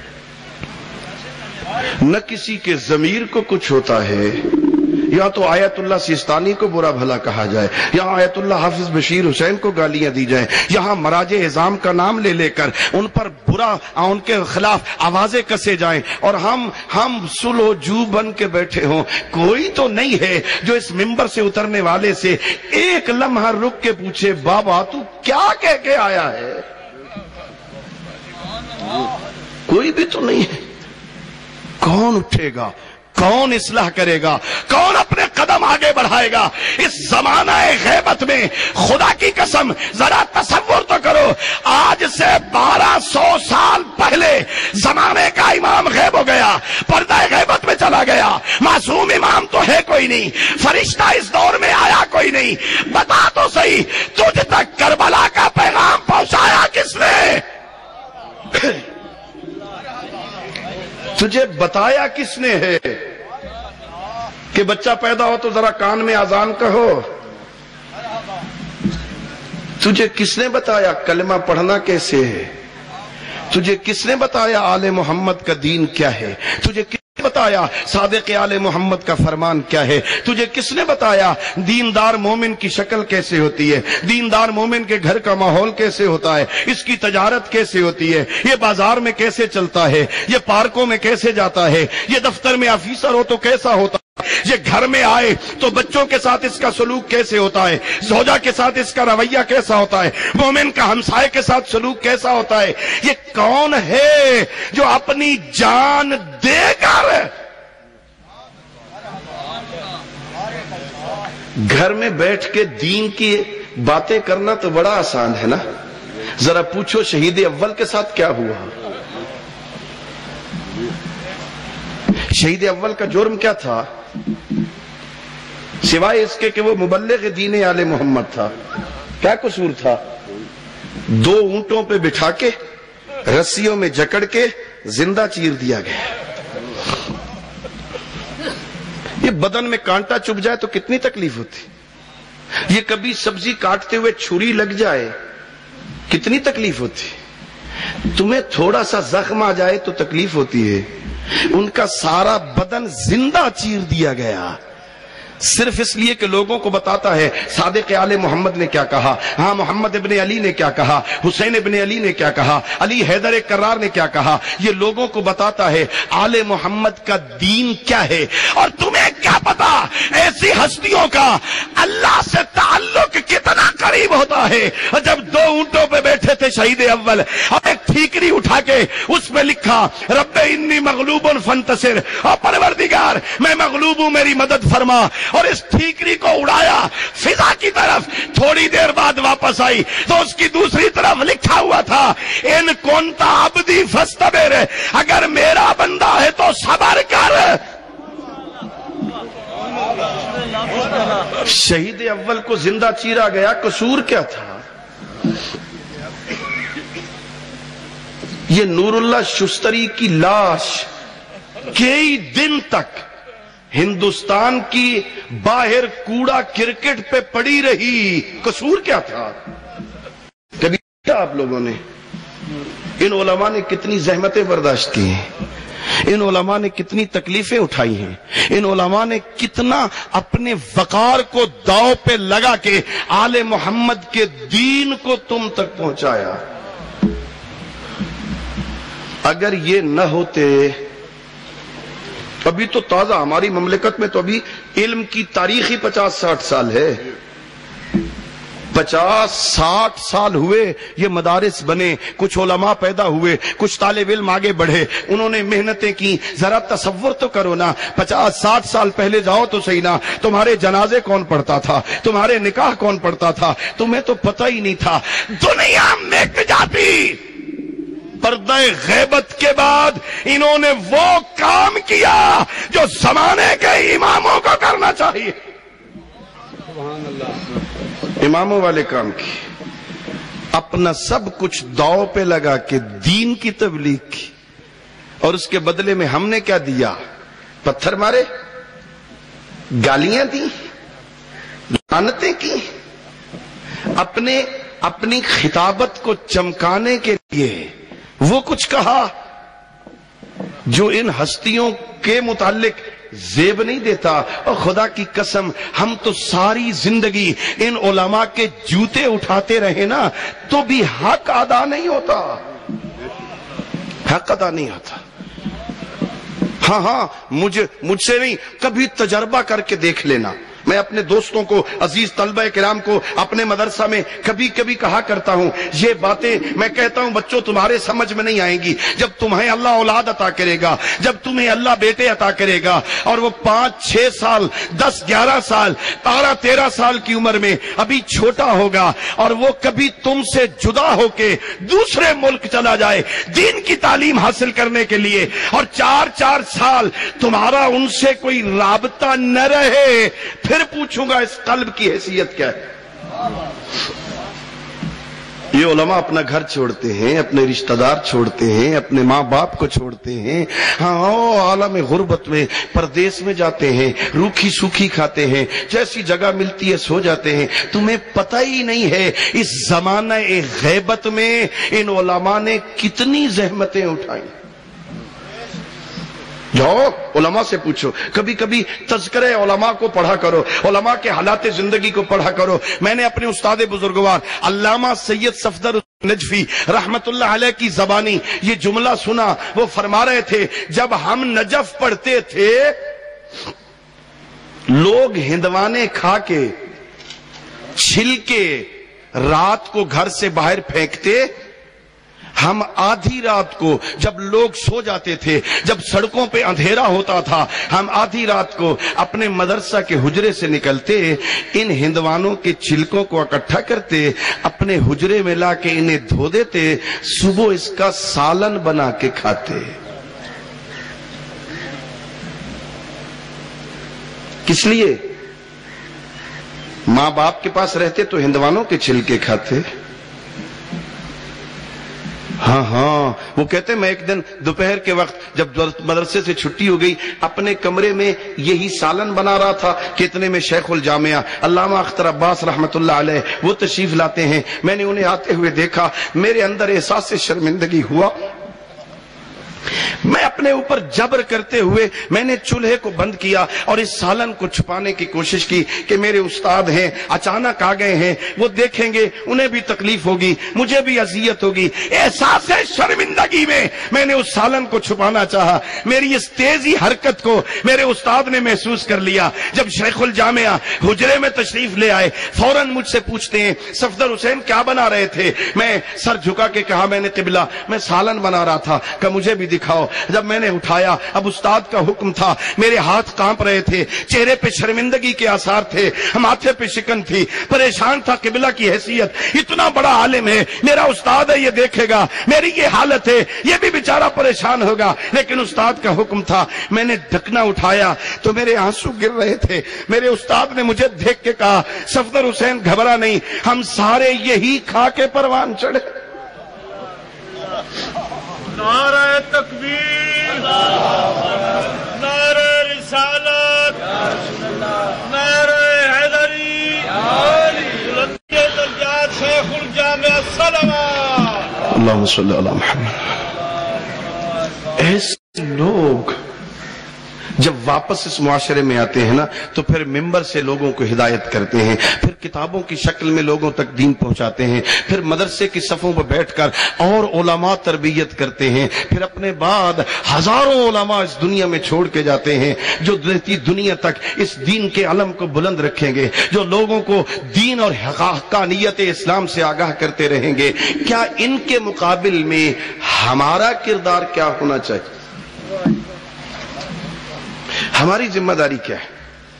نہ کسی کے ضمیر کو کچھ ہوتا ہے۔ یا تو آیت اللہ سیستانی کو برا بھلا کہا جائے، یا آیت اللہ حافظ بشیر حسین کو گالیاں دی جائیں، یہاں مراج اعظام کا نام لے لے کر ان پر برا ان کے خلاف آوازیں کسے جائیں، اور ہم ہم سلو جو بن کے بیٹھے ہوں۔ کوئی تو نہیں ہے جو اس ممبر سے اترنے والے سے ایک لمحہ رک کے پوچھے بابا تو کیا کہہ کے آیا ہے؟ کوئی بھی تو نہیں ہے۔ کون اٹھے گا؟ کون اصلاح کرے گا؟ کون اپنے قدم آگے بڑھائے گا؟ اس زمانہ غیبت میں خدا کی قسم ذرا تصور تو کرو، آج سے بارہ سو سال پہلے زمانے کا امام غیب ہو گیا، پردہ غیبت میں چلا گیا، معصوم امام تو ہے کوئی نہیں، فرشتہ اس دور میں آیا کوئی نہیں۔ بتا تو صحیح، تجھ تک کربلا کا پیغام پہنچایا کس نے؟ تجھے بتایا کس نے ہے کہ بچہ پیدا ہو تو ذرا کان میں اذان کہو؟ تجھے کس نے بتایا کلمہ پڑھنا کیسے ہے؟ تجھے کس نے بتایا آل محمد کا دین کیا ہے؟ تجھے کس نے بتایا صادق آل محمد کا فرمان کیا ہے؟ تجھے کس نے بتایا دیندار مومن کی شکل کیسے ہوتی ہے؟ دیندار مومن کے گھر کا ماحول کیسے ہوتا ہے؟ اس کی تجارت کیسے ہوتی ہے؟ یہ بازار میں کیسے چلتا ہے؟ یہ پارکوں میں کیسے جاتا ہے؟ یہ دفتر میں آفیسر ہو تو کیسا ہوتا ہے؟ یہ گھر میں آئے تو بچوں کے ساتھ اس کا سلوک کیسے ہوتا ہے؟ زوجہ کے ساتھ اس کا رویہ کیسا ہوتا ہے؟ مومن کا ہمسائے کے ساتھ سلوک کیسا ہوتا ہے؟ یہ کون ہے جو اپنی جان دے کر گھر میں بیٹھ کے دین کی باتیں کرنا تو بڑا آسان ہے نا. ذرا پوچھو شہید اول کے ساتھ کیا ہوا. شہید اول کا جرم کیا تھا سوائے اس کے کہ وہ مبلغ دین آل محمد تھا؟ کیا قصور تھا؟ دو اونٹوں پہ بٹھا کے رسیوں میں جکڑ کے زندہ چیر دیا گیا. یہ بدن میں کانٹا چبھ جائے تو کتنی تکلیف ہوتی. یہ کبھی سبزی کاٹتے ہوئے چھری لگ جائے کتنی تکلیف ہوتی. تمہیں تھوڑا سا زخم آ جائے تو تکلیف ہوتی ہے. ان کا سارا بدن زندہ چیر دیا گیا صرف اس لیے کہ لوگوں کو بتاتا ہے صادق آل محمد نے کیا کہا. ہاں محمد ابن علی نے کیا کہا, حسین ابن علی نے کیا کہا, علی حیدر کرار نے کیا کہا. یہ لوگوں کو بتاتا ہے آل محمد کا دین کیا ہے. اور تمہیں کیا پتا ایسی ہستیوں کا اللہ سے تعلق کتنا قریب ہوتا ہے. جب دو اونٹوں پہ بیٹھے تھے شہید اول, اور ایک ٹھیکری اٹھا کے اس میں لکھا رب انی مغلوب فانتصر, اور پروردگار میں مغلوب ہوں میری مدد فرما, اور اس ٹھیکری کو اڑایا فضا کی طرف. تھوڑی دیر بعد واپس آئی تو اس کی دوسری طرف لکھا ہوا تھا ان کنت عبدی فاصطبر, اگر میرا بندہ ہے تو صبر کر. شہید اول کو زندہ چیرا گیا, قصور کیا تھا؟ یہ نور اللہ شستری کی لاش کئی دن تک ہندوستان کی باہر کوڑا کرکٹ پہ پڑی رہی. قصور کیا تھا؟ کبھی آپ لوگوں نے ان علماء نے کتنی زحمتیں برداشت کی ہیں, ان علماء نے کتنی تکلیفیں اٹھائی ہیں, ان علماء نے کتنا اپنے وقار کو داؤ پہ لگا کے آل محمد کے دین کو تم تک پہنچایا. اگر یہ نہ ہوتے, ابھی تو تازہ ہماری مملکت میں تو ابھی علم کی تاریخی پچاس ساٹھ سال ہے. پچاس ساٹھ سال ہوئے یہ مدارس بنے, کچھ علماء پیدا ہوئے, کچھ طالب علم آگے بڑھے, انہوں نے محنتیں کی. ذرا تصور تو کرو نا, پچاس ساٹھ سال پہلے جاؤ تو صحیح نا, تمہارے جنازے کون پڑھتا تھا, تمہارے نکاح کون پڑھتا تھا, تمہیں تو پتہ ہی نہیں تھا. دنیا مٹ جاتی. پردہ غیبت کے بعد انہوں نے وہ کام کیا جو زمانے کے اماموں کو کرنا چاہیے. اماموں والے کام کی, اپنا سب کچھ داؤ پہ لگا کے دین کی تبلیغ کی, اور اس کے بدلے میں ہم نے کیا دیا؟ پتھر مارے, گالیاں دی, لعنتیں کی. اپنے اپنی خطابت کو چمکانے کے لیے وہ کچھ کہا جو ان ہستیوں کے متعلق زیب نہیں دیتا. اور خدا کی قسم ہم تو ساری زندگی ان علماء کے جوتے اٹھاتے رہے نا, تو بھی حق ادا نہیں ہوتا, حق ادا نہیں ہوتا. ہاں ہاں مجھے مجھ سے نہیں, کبھی تجربہ کر کے دیکھ لینا. میں اپنے دوستوں کو, عزیز طلبہ کرام کو اپنے مدرسہ میں کبھی کبھی کہا کرتا ہوں, یہ باتیں میں کہتا ہوں بچوں تمہارے سمجھ میں نہیں آئیں گی جب تمہیں اللہ اولاد عطا کرے گا, جب تمہیں اللہ بیٹے عطا کرے گا, اور وہ پانچ چھ سال دس گیارہ سال بارہ تیرہ سال کی عمر میں ابھی چھوٹا ہوگا, اور وہ کبھی تم سے جدا ہو کے دوسرے ملک چلا جائے دین کی تعلیم حاصل کرنے کے لیے, اور چار چار سال تمہارا ان سے کوئی رابطہ نہ رہے, پھر پوچھوں گا اس قلب کی حیثیت کیا ہے. یہ علماء اپنا گھر چھوڑتے ہیں, اپنے رشتہ دار چھوڑتے ہیں, اپنے ماں باپ کو چھوڑتے ہیں, ہاں عالم غربت میں پردیس میں جاتے ہیں, روکھی سوکھی کھاتے ہیں, جیسی جگہ ملتی ہے سو جاتے ہیں. تمہیں پتہ ہی نہیں ہے اس زمانہ غیبت میں ان علماء نے کتنی زحمتیں اٹھائیں. جاؤ علماء سے پوچھو, کبھی کبھی تذکرہ علماء کو پڑھا کرو, علماء کے حالات زندگی کو پڑھا کرو. میں نے اپنے استاد بزرگوار علامہ سید صفدر نجفی رحمت اللہ علیہ کی زبانی یہ جملہ سنا. وہ فرما رہے تھے جب ہم نجف پڑھتے تھے لوگ ہندوانے کھا کے چھل کے رات کو گھر سے باہر پھینکتے, ہم آدھی رات کو جب لوگ سو جاتے تھے، جب سڑکوں پہ اندھیرا ہوتا تھا، ہم آدھی رات کو اپنے مدرسہ کے حجرے سے نکلتے، ان ہندوانوں کے چھلکوں کو اکٹھا کرتے، اپنے حجرے میں لا کے انہیں دھو دیتے، صبح اس کا سالن بنا کے کھاتے۔ کس لیے؟ ماں باپ کے پاس رہتے تو ہندوانوں کے چھلکے کھاتے۔ ہاں ہاں وہ کہتے میں ایک دن دوپہر کے وقت جب مدرسے سے چھٹی ہو گئی، اپنے کمرے میں یہی سالن بنا رہا تھا کہ اتنے میں شیخ الجامعہ علامہ اختر عباس رحمت اللہ علیہ وہ تشریف لاتے ہیں۔ میں نے انہیں آتے ہوئے دیکھا، میرے اندر احساس شرمندگی ہوا۔ میں اپنے اوپر جبر کرتے ہوئے میں نے چولہے کو بند کیا اور اس سالن کو چھپانے کی کوشش کی کہ میرے استاد ہیں، اچانک آ گئے ہیں، وہ دیکھیں گے، انہیں بھی تکلیف ہوگی، مجھے بھی اذیت ہوگی۔ احساس شرمندگی میں میں نے اس سالن کو چھپانا چاہا۔ میری اس تیزی حرکت کو میرے استاد نے محسوس کر لیا۔ جب شیخ الجامعہ حجرے میں تشریف لے آئے، فوراً مجھ سے پوچھتے ہیں صفدر حسین کیا بنا رہے تھے؟ میں سر جھکا کے کہا میں نے قبلہ میں سالن بنا رہا تھا، کہ مجھے بھی دکھاؤ۔ جب میں نے اٹھایا، اب استاد کا حکم تھا، میرے ہاتھ کانپ رہے تھے، چہرے پہ شرمندگی کے آثار تھے، ماتھے پہ شکن تھی، پریشان تھا۔ قبلہ کی حیثیت، اتنا بڑا عالم ہے، میرا استاد ہے، یہ دیکھے گا، میری یہ حالت ہے، یہ بھی بیچارہ پریشان ہوگا، لیکن استاد کا حکم تھا۔ میں نے ڈھکنا اٹھایا تو میرے آنسو گر رہے تھے۔ میرے استاد نے مجھے دیکھ کے کہا صفدر حسین گھبرا نہیں، ہم سارے یہی کھا کے پروان چڑھے۔ نعرہ تکبیر، نعرہ رسالت، نعرہ حیدری، بلند درجات شیخ الجامعہ صلوات۔ اللہم صلی علی محمد۔ ایسے لوگ جب واپس اس معاشرے میں آتے ہیں نا تو پھر ممبر سے لوگوں کو ہدایت کرتے ہیں، پھر کتابوں کی شکل میں لوگوں تک دین پہنچاتے ہیں، پھر مدرسے کی صفوں پر بیٹھ کر اور علماء تربیت کرتے ہیں، پھر اپنے بعد ہزاروں علماء اس دنیا میں چھوڑ کے جاتے ہیں جو دنیا تک اس دین کے علم کو بلند رکھیں گے، جو لوگوں کو دین اور حقانیت اسلام سے آگاہ کرتے رہیں گے۔ کیا ان کے مقابل میں ہمارا کردار کیا ہونا چاہیے؟ ہماری ذمہ داری کیا ہے؟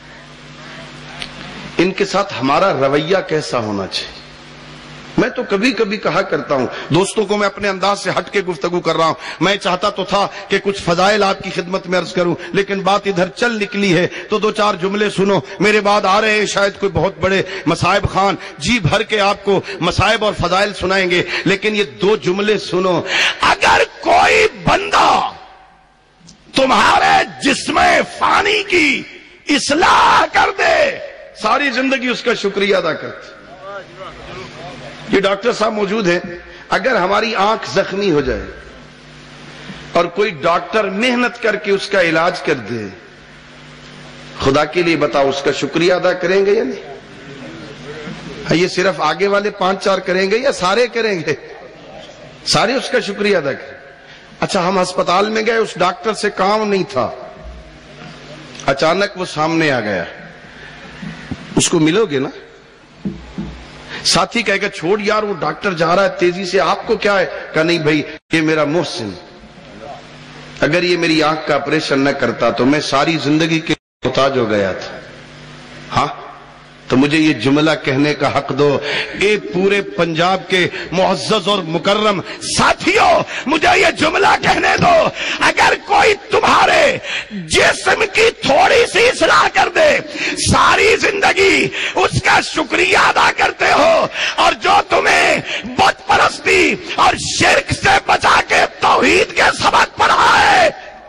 ان کے ساتھ ہمارا رویہ کیسا ہونا چاہیے؟ میں تو کبھی کبھی کہا کرتا ہوں، دوستوں کو میں اپنے انداز سے ہٹ کے گفتگو کر رہا ہوں، میں چاہتا تو تھا کہ کچھ فضائل آپ کی خدمت میں عرض کروں، لیکن بات ادھر چل نکلی ہے تو دو چار جملے سنو۔ میرے بعد آ رہے ہیں شاید کوئی بہت بڑے مصائب خان، جی بھر کے آپ کو مصائب اور فضائل سنائیں گے، لیکن یہ دو جملے سنو۔ اگر کوئی بندہ تمہارے جسم فانی کی اصلاح کر دے، ساری زندگی اس کا شکریہ ادا کرتے۔ یہ ڈاکٹر صاحب موجود ہیں، اگر ہماری آنکھ زخمی ہو جائے اور کوئی ڈاکٹر محنت کر کے اس کا علاج کر دے، خدا کے لیے بتاؤ اس کا شکریہ ادا کریں گے یا نہیں؟ یہ صرف آگے والے پانچ چار کریں گے یا سارے کریں گے؟ سارے اس کا شکریہ ادا کریں۔ اچھا ہم ہسپتال میں گئے، اس ڈاکٹر سے کام نہیں تھا، اچانک وہ سامنے آ گیا، اس کو ملو گے نا؟ ساتھی کہے گا چھوڑ یار وہ ڈاکٹر جا رہا ہے تیزی سے، آپ کو کیا ہے؟ کہا نہیں بھائی یہ میرا محسن، اگر یہ میری آنکھ کا آپریشن نہ کرتا تو میں ساری زندگی کے محتاج ہو گیا تھا۔ ہاں تو مجھے یہ جملہ کہنے کا حق دو۔ اے پورے پنجاب کے معزز اور مکرم ساتھیوں، مجھے یہ جملہ کہنے دو، اگر کوئی تمہارے جسم کی تھوڑی سی اصلاح کر دے، ساری زندگی اس کا شکریہ ادا کرتے ہو، اور جو تمہیں بت پرستی اور شرک سے بچا کے توحید کے سبق پڑھا ہے،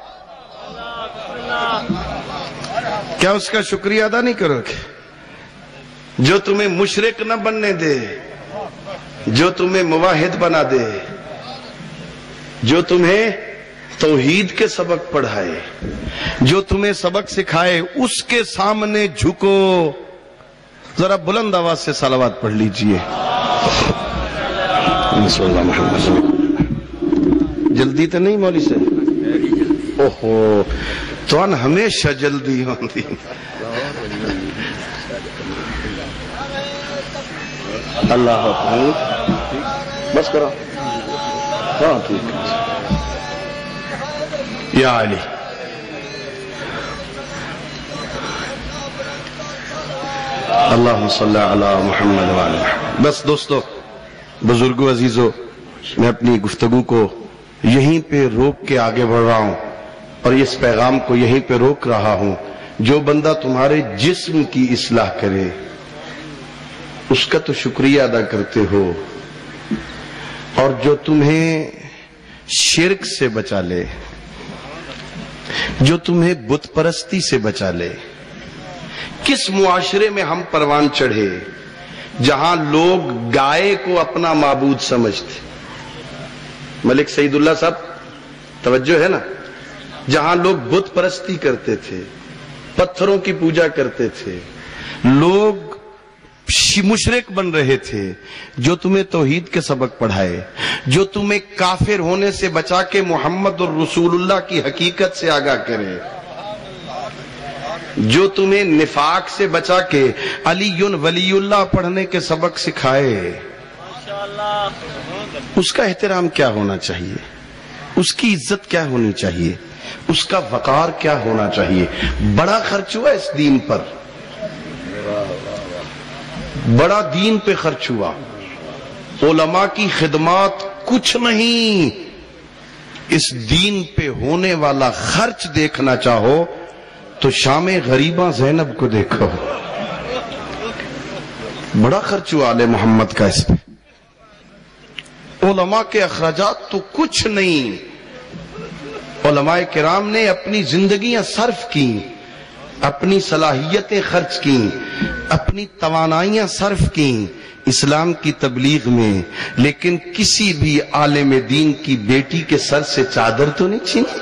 کیا اس کا شکریہ ادا نہیں کرو گے؟ جو تمہیں مشرک نہ بننے دے، جو تمہیں موحد بنا دے، جو تمہیں توحید کے سبق پڑھائے، جو تمہیں سبق سکھائے، اس کے سامنے جھکو۔ ذرا بلند آواز سے صلوات پڑھ لیجئے۔ جلدی تو نہیں مولی سے؟ اوہو تو ان ہمیشہ جلدی ہوتی۔ اللہ حافظ، بس کرو۔ ہاں ٹھیک ہے. یا علی اللہم صلی علی محمد وعلی محمد. بس دوستو، بزرگوں، عزیزوں، میں اپنی گفتگو کو یہیں پہ روک کے آگے بڑھ رہا ہوں اور اس پیغام کو یہیں پہ روک رہا ہوں. جو بندہ تمہارے جسم کی اصلاح کرے اس کا تو شکریہ ادا کرتے ہو، اور جو تمہیں شرک سے بچا لے، جو تمہیں بت پرستی سے بچا لے. کس معاشرے میں ہم پروان چڑھے جہاں لوگ گائے کو اپنا معبود سمجھتے؟ ملک سعید اللہ صاحب توجہ ہے نا. جہاں لوگ بت پرستی کرتے تھے، پتھروں کی پوجا کرتے تھے، لوگ مشرک بن رہے تھے، جو تمہیں توحید کے سبق پڑھائے، جو تمہیں کافر ہونے سے بچا کے محمد الرسول اللہ کی حقیقت سے آگاہ کرے، جو تمہیں نفاق سے بچا کے علی ولی اللہ پڑھنے کے سبق سکھائے، اس کا احترام کیا ہونا چاہیے؟ اس کی عزت کیا ہونی چاہیے؟ اس کا وقار کیا ہونا چاہیے؟ بڑا خرچ ہوا اس دین پر، بڑا دین پہ خرچ ہوا. علماء کی خدمات کچھ نہیں. اس دین پہ ہونے والا خرچ دیکھنا چاہو تو شام غریبہ زینب کو دیکھو. بڑا خرچ ہوا آل محمد کا اس پہ. علماء کے اخراجات تو کچھ نہیں. علماء کرام نے اپنی زندگیاں صرف کی، اپنی صلاحیتیں خرچ کی، اپنی توانائیاں صرف کی اسلام کی تبلیغ میں، لیکن کسی بھی عالم دین کی بیٹی کے سر سے چادر تو نہیں چھینی.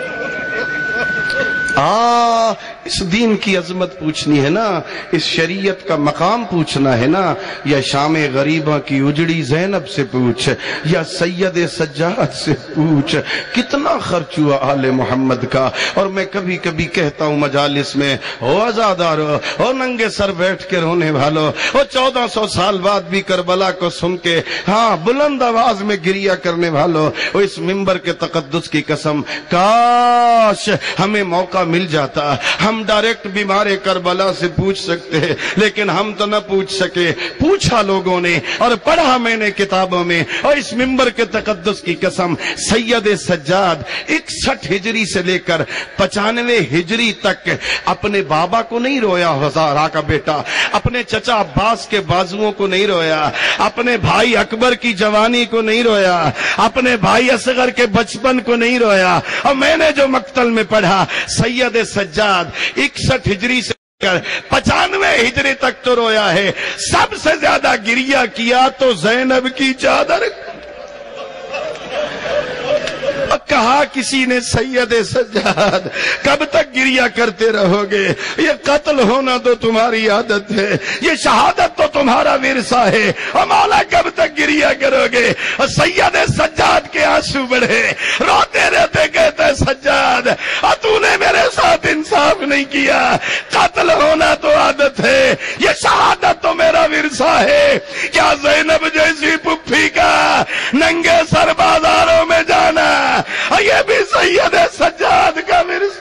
آ اس دین کی عظمت پوچھنی ہے نا، اس شریعت کا مقام پوچھنا ہے نا. یا شام غریبہ کی اجڑی زینب سے پوچھ، یا سید سجاد سے پوچھ، کتنا خرچ ہوا آل محمد کا. اور میں کبھی کبھی کہتا ہوں مجالس میں، او عزادارو، او ننگے سر بیٹھ کے رونے والو، او چودہ سو سال بعد بھی کربلا کو سن کے ہاں بلند آواز میں گریہ کرنے والو، او اس منبر کے تقدس کی قسم، کاش ہمیں موقع مل جاتا ہم ڈائریکٹ بیمار کربلا سے پوچھ سکتے، لیکن ہم تو نہ پوچھ سکے. پوچھا لوگوں نے اور پڑھا میں نے کتابوں میں، اور اس منبر کے تقدس کی قسم سید سجاد اکسٹھ ہجری سے لے کر پچانوے ہجری تک اپنے بابا کو نہیں رویا، ہزارہ کا بیٹا اپنے چچا عباس کے بازوؤں کو نہیں رویا، اپنے بھائی اکبر کی جوانی کو نہیں رویا، اپنے بھائی اصغر کے بچپن کو نہیں رویا. اور میں نے جو مقتل میں پڑھا، سید سجاد اکسٹھ ہجری سے پچانوے ہجری تک تو رویا ہے. سب سے زیادہ گریہ کیا تو زینب کی چادر. کہا کسی نے، سید سجاد کب تک گریہ کرتے رہو گے؟ یہ قتل ہونا تو تمہاری عادت ہے، یہ شہادت تو تمہارا ورثہ ہے، اور مولا کب تک گریہ کرو گے؟ اور سید سجاد کے آنسو بڑھے، روتے رہتے کہتے سجاد اور تو نے میرے ساتھ انصاف نہیں کیا. قتل ہونا تو عادت ہے، یہ شہادت تو میرا ورثہ ہے. کیا زینب جیسی پھپھی کا ننگے سر بازاروں میں جانا اور یہ بھی سید سجاد کا ورثہ؟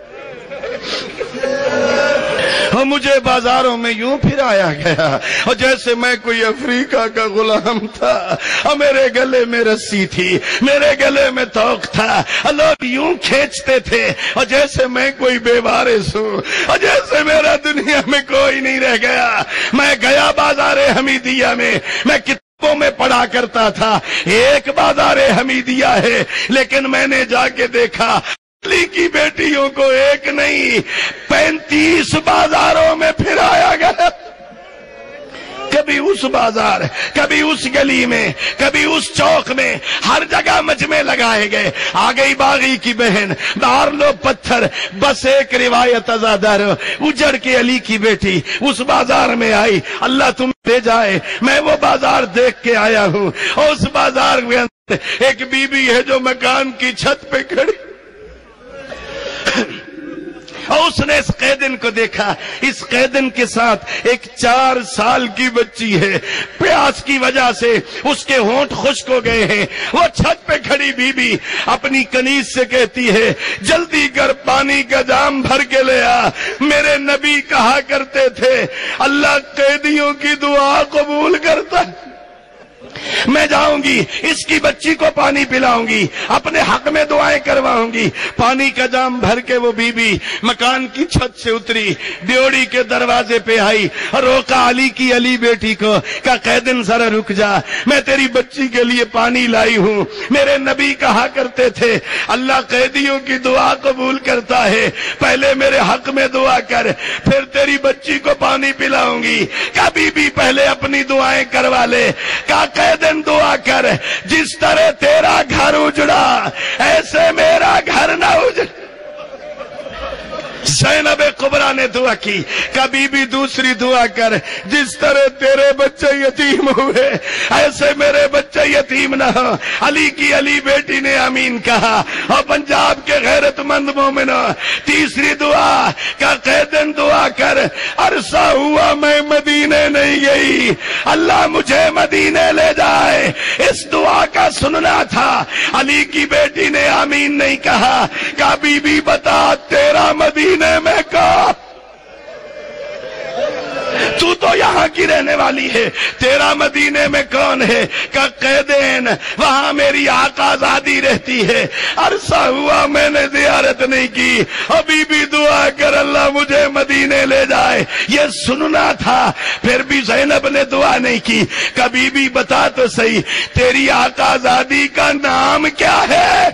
اور مجھے بازاروں میں یوں پھرایا گیا اور جیسے میں کوئی افریقہ کا غلام تھا، اور میرے گلے میں رسی تھی، میرے گلے میں توق تھا، اور لوگ یوں کھینچتے تھے اور جیسے میں کوئی بے وارث ہوں، اور جیسے میرا دنیا میں کوئی نہیں رہ گیا. میں گیا بازار حمیدیہ میں، میں کتابوں میں پڑھا کرتا تھا ایک بازار حمیدیہ ہے، لیکن میں نے جا کے دیکھا علی کی بیٹیوں کو ایک نہیں پینتیس بازاروں میں پھرایا گیا. کبھی اس بازار، کبھی اس گلی میں، کبھی اس چوک میں، ہر جگہ مجمع لگائے گئے. آ گئی باغی کی بہن، مار لو پتھر. بس ایک روایت ازادار اجڑ کے علی کی بیٹی اس بازار میں آئی. اللہ تم لے جائے، میں وہ بازار دیکھ کے آیا ہوں. اور اس بازار میں ایک بی بی ہے جو مکان کی چھت پہ کھڑی اور اس نے اس قیدن کو دیکھا. اس قیدن کے ساتھ ایک چار سال کی بچی ہے. پیاس کی وجہ سے اس کے ہونٹ خشک ہو گئے ہیں. وہ چھت پہ کھڑی بی بی اپنی کنیز سے کہتی ہے جلدی کر پانی کا جام بھر کے لے آ. میرے نبی کہا کرتے تھے اللہ قیدیوں کی دعا قبول کرتا ہے. میں جاؤں گی اس کی بچی کو پانی پلاؤں گی, اپنے حق میں دعائیں کرواؤں گی. پانی کا جام بھر کے وہ بی بی مکان کی چھت سے اتری, ڈیوڑی کے دروازے پہ آئی, روکا علی کی علی بیٹی کو, کہا قیدن ذرا رک جا, میں تیری بچی کے لیے پانی لائی ہوں. میرے نبی کہا کرتے تھے اللہ قیدیوں کی دعا قبول کرتا ہے, پہلے میرے حق میں دعا کر پھر تیری بچی کو پانی پلاؤں گی. کہا بی بی پہلے اپنی دعائیں کروا لے. کہا قیدن دعا کر جس طرح تیرا گھر اجڑا ایسے میرا گھر نہ اجڑ. زینب کبریٰ نے دعا کی. کبھی بھی دوسری دعا کر جس طرح تیرے بچے یتیم ہوئے ایسے میرے بچے یتیم نہ ہو. علی کی علی بیٹی نے آمین کہا. اور پنجاب کے غیرت مند مومنوں تیسری دعا کا قیدن دعا کر عرصہ ہوا میں مدینے نہیں گئی, اللہ مجھے مدینے لے جائے. اس دعا کا سننا تھا. علی کی بیٹی نے آمین نہیں کہا. کبھی بھی بتا تیرا مدینے میں کا تو تو یہاں کی رہنے والی ہے, تیرا مدینے میں کون ہے؟ کہ قیدین وہاں میری آقا آزادی رہتی ہے. عرصہ ہوا میں نے زیارت نہیں کی, ابھی بھی دعا کر اللہ مجھے مدینے لے جائے. یہ سننا تھا. پھر بھی زینب نے دعا نہیں کی. کبھی بھی بتا تو صحیح تیری آقا آزادی کا نام کیا ہے؟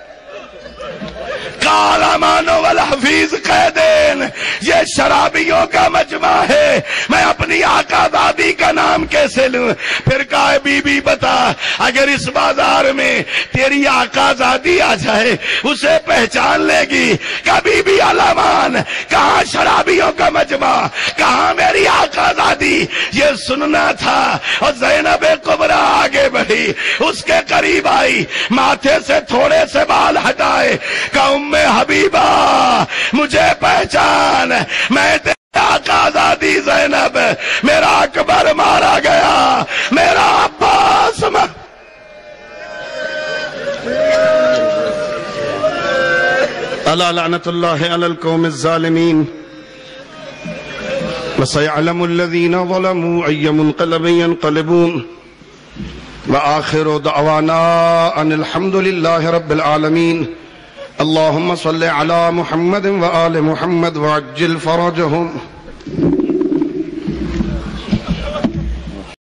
کالامان والحفیظ قیدین یہ شرابیوں کا مجمع ہے, میں اپنی آقا دادی کا نام کیسے لوں؟ پھر کہا بی بی بتا اگر اس بازار میں تیری آقا دادی آ جائے اسے پہچان لے گی. کبھی بھی علامان کہاں شرابیوں کا مجمع, کہاں میری آقا دادی؟ یہ سننا تھا. اور زینب کبریٰ آگے بڑھی, اس کے قریب آئی, ماتھے سے تھوڑے سے بال ہٹائے. کہ ام حبیبہ مجھے پہچان, میں تیرا آقا آزادی زینب, میرا اکبر مارا گیا, میرا عباس مار... الا لعنت اللہ علی القوم الظالمین وسيعلم الذين ظلموا أي منقلب ينقلبون وآخر دعوانا أن الحمد لله رب العالمين. اللهم صل على محمد وآل محمد وعجل فرجهم.